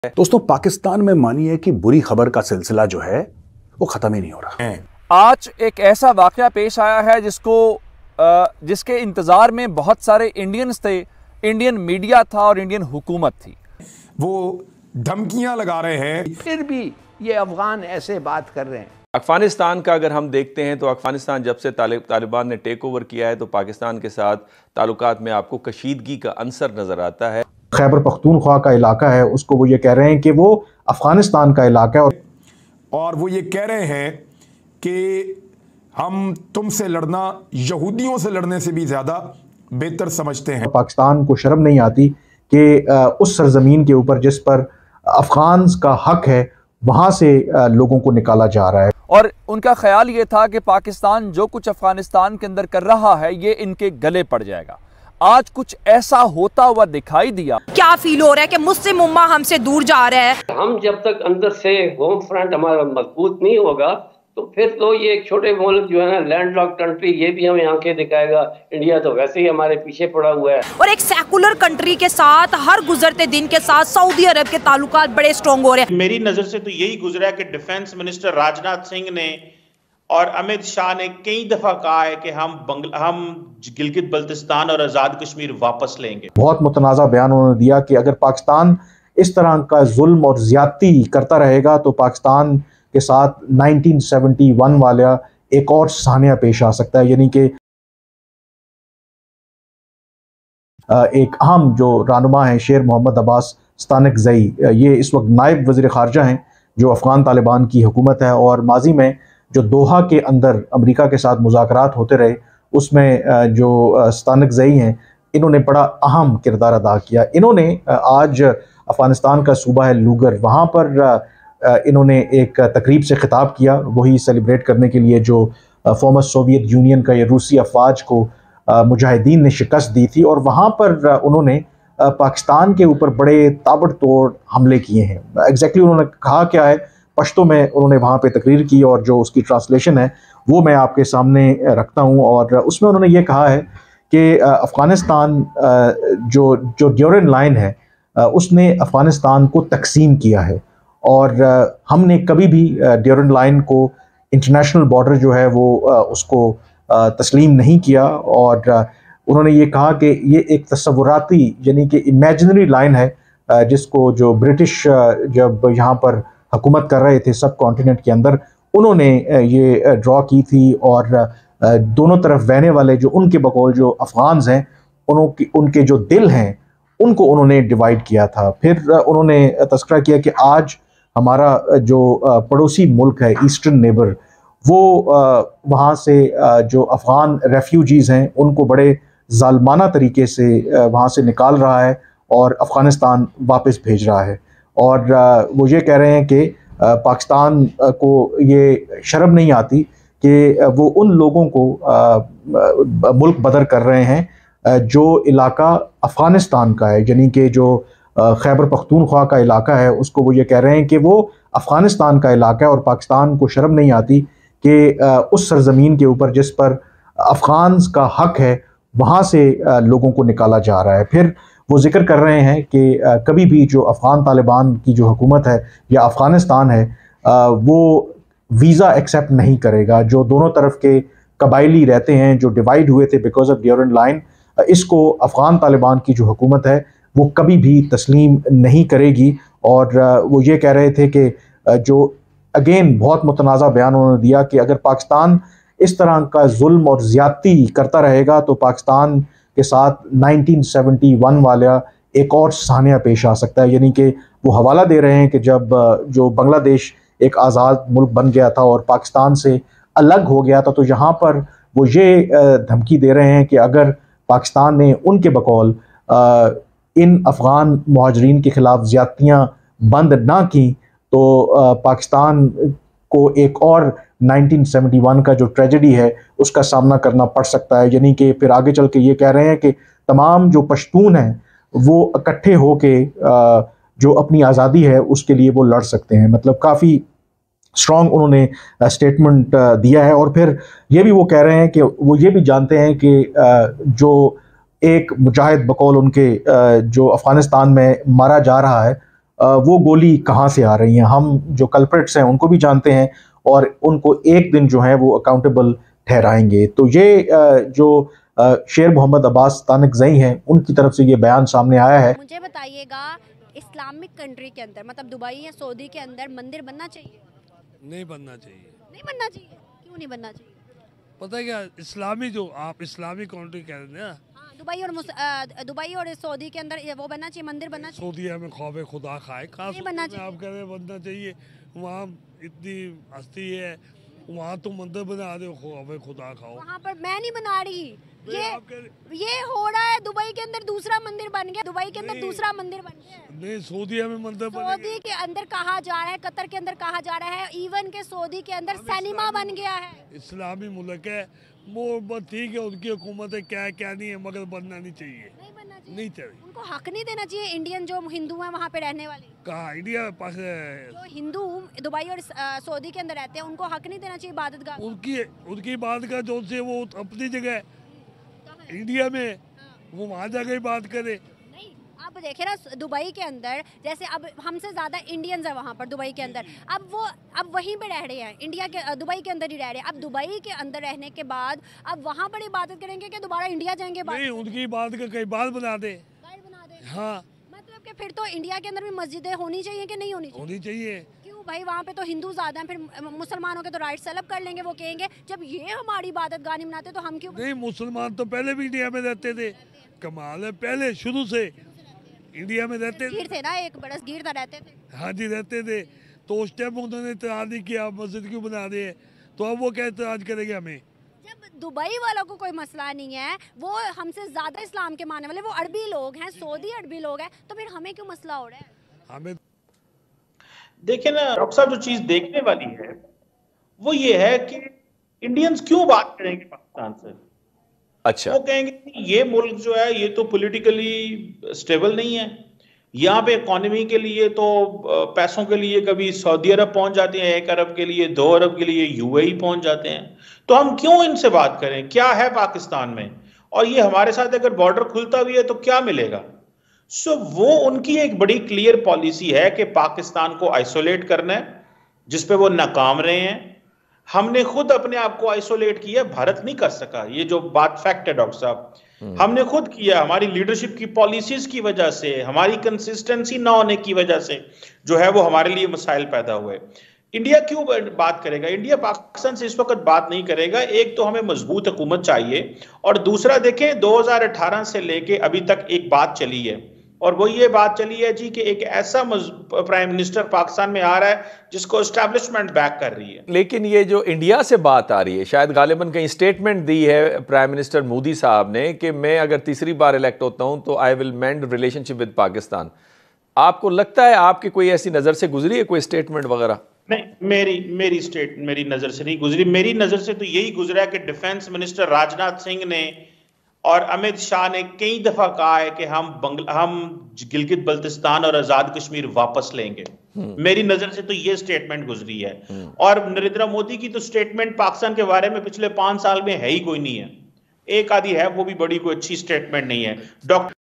दोस्तों, पाकिस्तान में मानिए कि बुरी खबर का सिलसिला जो है वो खत्म ही नहीं हो रहा है। आज एक ऐसा वाकया पेश आया है जिसके इंतजार में बहुत सारे इंडियंस थे, इंडियन मीडिया था और इंडियन हुकूमत थी। वो धमकियां लगा रहे हैं, फिर भी ये अफगान ऐसे बात कर रहे हैं। अफगानिस्तान का अगर हम देखते हैं तो अफगानिस्तान जब से तालिबान ने टेक ओवर किया है तो पाकिस्तान के साथ ताल्लुकात में आपको कशीदगी का अंसर नज़र आता है। खैबर पख्तूनख्वा का इलाका है, उसको वो ये कह रहे हैं कि वो अफगानिस्तान का इलाका है और वो ये कह रहे हैं कि हम तुमसे लड़ना यहूदियों से लड़ने से भी ज़्यादा बेहतर समझते हैं। पाकिस्तान को शर्म नहीं आती कि उस सरजमीन के ऊपर जिस पर अफगान का हक है वहाँ से लोगों को निकाला जा रहा है। और उनका ख्याल ये था कि पाकिस्तान जो कुछ अफगानिस्तान के अंदर कर रहा है ये इनके गले पड़ जाएगा। आज कुछ ऐसा होता हुआ दिखाई दिया। क्या फील हो रहा है कि मुस्लिम उम्मा हमसे दूर जा रहा है? हम जब तक अंदर से होम फ्रंट हमारा मजबूत नहीं होगा तो फिर तो ये एक छोटे मुल्क जो है ना, लैंड लॉक कंट्री, ये भी हमें आंखें दिखाएगा। इंडिया तो वैसे ही हमारे पीछे पड़ा हुआ है। और एक सेकुलर कंट्री के साथ हर गुजरते दिन के साथ सऊदी अरब के ताल्लुकात बड़े स्ट्रॉन्ग हो रहे हैं। मेरी नजर से तो यही गुजरा है कि डिफेंस मिनिस्टर राजनाथ सिंह ने और अमित शाह ने कई दफा कहा है कि हम गिलगित बल्तिस्तान और आज़ाद कश्मीर वापस लेंगे। बहुत मुतनाज़ा बयान उन्होंने दिया कि अगर पाकिस्तान इस तरह का जुल्म और ज़्यादती करता रहेगा तो पाकिस्तान के साथ 1971 वाला एक और सानिया पेश आ सकता है। यानी कि एक अहम जो रहनुमा है शेर मोहम्मद अब्बास स्तानकज़ई, ये इस वक्त नायब वज़ीर ख़ारजा हैं जो अफ़गान तालिबान की हुकूमत है, और माजी में जो दोहा के अंदर अमेरिका के साथ मुज़ाकरात होते रहे उसमें जो स्तानकज़ई हैं इन्होंने बड़ा अहम किरदार अदा किया। इन्होंने आज अफ़गानिस्तान का सूबा है लूगर, वहाँ पर इन्होंने एक तकरीब से ख़िताब किया, वही सेलिब्रेट करने के लिए जो फॉर्मर सोवियत यूनियन का या रूसी अफवाज को मुजाहिदीन ने शिकस्त दी थी, और वहाँ पर उन्होंने पाकिस्तान के ऊपर बड़े ताबड़तोड़ हमले किए हैं। एग्जैक्टली उन्होंने कहा क्या है पश्तो में उन्होंने वहाँ पे तकरीर की, और जो उसकी ट्रांसलेशन है वो मैं आपके सामने रखता हूँ। और उसमें उन्होंने ये कहा है कि अफ़गानिस्तान जो ड्यूरेंट लाइन है उसने अफ़गानिस्तान को तकसीम किया है, और हमने कभी भी ड्यूरेंट लाइन को इंटरनेशनल बॉर्डर जो है वो उसको तस्लीम नहीं किया। और उन्होंने ये कहा कि ये एक तसव्वुराती यानी कि इमेजिनरी लाइन है जिसको जो ब्रिटिश जब यहाँ पर हुकूमत कर रहे थे सब कॉन्टिनेंट के अंदर, उन्होंने ये ड्रॉ की थी, और दोनों तरफ बहने वाले जो उनके बकौल जो अफ़गान्स हैं उनके जो दिल हैं उनको उन्होंने डिवाइड किया था। फिर उन्होंने तज़किरा किया कि आज हमारा जो पड़ोसी मुल्क है ईस्टर्न नेबर, वो वहाँ से जो अफ़गान रेफ्यूजीज़ हैं उनको बड़े ज़ालमाना तरीके से वहाँ से निकाल रहा है और अफ़गानिस्तान वापस भेज रहा है। और वो ये कह रहे हैं कि पाकिस्तान को ये शर्म नहीं आती कि वो उन लोगों को मुल्क बदर कर रहे हैं जो इलाका अफ़गानिस्तान का है, यानी कि जो खैबर पख्तूनख्वा का इलाका है उसको वो ये कह रहे हैं कि वो अफ़गानिस्तान का इलाका है, और पाकिस्तान को शर्म नहीं आती कि उस सरजमीन के ऊपर जिस पर अफ़गान का हक है वहाँ से लोगों को निकाला जा रहा है। फिर वो जिक्र कर रहे हैं कि कभी भी जो अफ़गान तालिबान की जो हुकूमत है या अफ़गानिस्तान है वो वीज़ा एक्सेप्ट नहीं करेगा। जो दोनों तरफ के कबाइली रहते हैं जो डिवाइड हुए थे बिकॉज ऑफ ड्यूरेंट लाइन, इसको अफ़गान तालिबान की जो हुकूमत है वो कभी भी तस्लीम नहीं करेगी। और वो ये कह रहे थे कि जो अगेन बहुत मुतनाज़ा बयान उन्होंने दिया कि अगर पाकिस्तान इस तरह का जुल्म और ज़्यादती करता रहेगा तो पाकिस्तान के साथ 1971 वाला एक और सानिया पेश आ सकता है। यानी कि वो हवाला दे रहे हैं कि जब जो बांग्लादेश एक आज़ाद मुल्क बन गया था और पाकिस्तान से अलग हो गया था, तो यहाँ पर वो ये धमकी दे रहे हैं कि अगर पाकिस्तान ने उनके बकौल इन अफ़गान मुहाजिरीन के ख़िलाफ़ ज़्यादतियाँ बंद ना की तो पाकिस्तान को एक और 1971 का जो ट्रेजेडी है उसका सामना करना पड़ सकता है। यानी कि फिर आगे चल के ये कह रहे हैं कि तमाम जो पश्तून हैं वो इकट्ठे हो के जो अपनी आज़ादी है उसके लिए वो लड़ सकते हैं। मतलब काफ़ी स्ट्रॉन्ग उन्होंने स्टेटमेंट दिया है। और फिर ये भी वो कह रहे हैं कि वो ये भी जानते हैं कि जो एक मुजाहिद बकौल उनके जो अफ़गानिस्तान में मारा जा रहा है وہ گولی کہاں سے آ رہی ہیں. ہم جو کلپریٹس ہیں ان کو بھی جانتے ہیں اور ان کو ایک دن جو ہے وہ اکاؤنٹیبل ٹھہرائیں گے. تو یہ جو شیر محمد عباس ستانک زئی ہیں ان کی طرف سے یہ بیان سامنے آیا ہے. مجھے بتائیے گا اسلامک کنٹری کے اندر مطلب دبئی یا سعودی کے اندر مندر بننا چاہیے؟ نہیں بننا چاہیے. نہیں بننا چاہیے؟ کیوں نہیں بننا چاہیے؟ پتہ ہے کیا اسلامی جو آپ اسلامی کنٹری کہہ رہے ہیں نا دبئی اور سعودی کے اندر وہ بننا چاہیے مندر بننا چاہیے. سعودیہ میں خوف خدا خائے خاص آپ کہہ رہے ہیں بننا چاہیے. وہاں اتنی ہستی ہے وہاں تم مندر بنا رہے ہو خوف خدا کھاؤ. وہاں پر میں نہیں بنا رہی. یہ ہو رہا ہے دبئی کے اندر دوسرا مندر بن گیا. دبئی کے اندر دوسرا مندر بن گیا. نہیں سعودیہ میں مندر بن گیا. سعودی کے اندر کہا جا رہا ہے قطر کے اندر کہا جا رہا ہے ایون کہ سعودی کے اندر سینما بن گیا ہے. اسلامی ملک ہے وہ بات ٹھیک ہے ان کی حکومت ہے کیا نہیں ہے مگر بننا نہیں چاہیے. نہیں چاہیے. ان کو حق نہیں دینا چاہیے انڈین جو ہندو ہیں وہاں پہ رہنے والے. کہاں انڈیا پاس جو ہندو دبئی اور سعودی کے اندر رہتے ہیں ان کو حق نہیں دینا چاہیے عبادت گاہ. ان کی عبادت گاہ جو سے وہ اپنی جگہ ہے انڈیا میں وہ وہاں جا کے بات کرے. نہیں اب دیکھیں نا دبئی کے اندر جیسے اب ہم سے زیادہ انڈینز ہیں وہاں پر دبئی کے اندر. اب وہیں پہ رہ رہے ہیں انڈیا کے دبئی کے اندر ہی رہ رہے ہیں. اب دبئی کے اندر رہنے کے بعد اب وہاں پر عبادت کریں گے کہ دوبارہ انڈیا جائیں گے؟ نہیں ان کی عبادت کا کئی بار بنا دے. ہاں مطلب کہ پھر تو انڈیا کے اندر بھی مسجدیں ہونی چاہیے کہ نہیں ہونی چاہیے. کیوں بھائی وہاں پہ تو ہندو زیادہ ہیں پھر مسلمانوں کے تو رائٹ سلب کر لیں گے. وہ کہیں گے جب یہ ہماری عبادت گاہ نہیں بناتے تو ہم کیوں؟ نہیں مسلمان تو پہلے بھی انڈیا میں رہتے تھے. کمال ہے پہلے شروع سے انڈیا میں رہتے تھے نا ایک برس گیر تھا رہتے تھے. ہاں جی رہتے تھے تو اس ٹائم انہوں نے اعتراض نہیں کیا مسجد کیوں بنا رہے ہیں تو اب وہ کیا اعتراض کریں گے ہمیں؟ جب دبئی والوں کو کوئی مسئلہ نہیں ہے وہ ہم سے زیادہ اسلام کے ماننے والے وہ عربی لوگ ہیں سعودی عربی لوگ ہیں تو پھر ہمیں کیوں مسئلہ ہو رہا ہے؟ ہمیں دیکھیں نا ڈاکٹر صاحب جو چیز دیکھنے والی ہے وہ یہ ہے کہ انڈینز کیوں بات کریں گے پاکستان سے. اچھا وہ کہیں گے یہ ملک جو ہے یہ تو پولیٹیکلی سٹیبل نہیں ہے. یہاں پہ اکانومی کے لیے تو پیسوں کے لیے کبھی سعودی عرب پہنچ جاتے ہیں 1 ارب کے لیے 2 ارب کے لیے UAE پہنچ جاتے ہیں. تو ہم کیوں ان سے بات کریں؟ کیا ہے پاکستان میں؟ اور یہ ہمارے ساتھ اگر بارڈر کھلتا بھی ہے تو کیا ملے گا؟ وہ ان کی ایک بڑی کلیئر پالیسی ہے کہ پاکستان کو آئسولیٹ کرنا ہے جس پہ وہ ناکام رہے ہیں. ہم نے خود اپنے آپ کو آئسولیٹ کیا بھارت نہیں کر سکا. یہ جو بات فیکٹ ہے ڈاکٹر صاحب ہم نے خود کیا ہماری لیڈرشپ کی پالیسیز کی وجہ سے ہماری کنسسٹنسی نہ ہونے کی وجہ سے جو ہے وہ ہمارے لیے مسائل پیدا ہوئے. انڈیا کیوں بات کرے گا؟ انڈیا پاکستان سے اس وقت بات نہیں کرے گا. ایک تو ہمیں مضبوط حکومت چاہیے اور دوسرا دیکھیں 2018 سے لے کے ابھی تک ایک بات چلی ہے اور وہ یہ بات چلی ہے جی کہ ایک ایسا پرائم منسٹر پاکستان میں آ رہا ہے جس کو اسٹیبلشمنٹ بیک کر رہی ہے. لیکن یہ جو انڈیا سے بات آ رہی ہے شاید غالباً کہیں اسٹیٹمنٹ دی ہے پرائم منسٹر مودی صاحب نے کہ میں اگر تیسری بار الیکٹ ہوتا ہوں تو I will mend relationship with Pakistan. آپ کو لگتا ہے آپ کی کوئی ایسی نظر سے گزری ہے کوئی اسٹیٹمنٹ وغیرہ؟ نہیں میری نظر سے نہیں گزری. میری نظر سے تو یہی گزرا ہے کہ ڈیفنس منسٹر راجناتھ سنگھ نے اور امت شاہ نے کئی دفعہ کہا ہے کہ ہم گلگت بلتستان اور آزاد کشمیر واپس لیں گے. میری نظر سے تو یہ سٹیٹمنٹ گزری ہے. اور نریندر مودی کی تو سٹیٹمنٹ پاکستان کے بارے میں پچھلے 5 سال میں ہے ہی کوئی نہیں ہے. ایک آدھی ہے وہ بھی بڑی کوئی اچھی سٹیٹمنٹ نہیں ہے. ڈاکٹر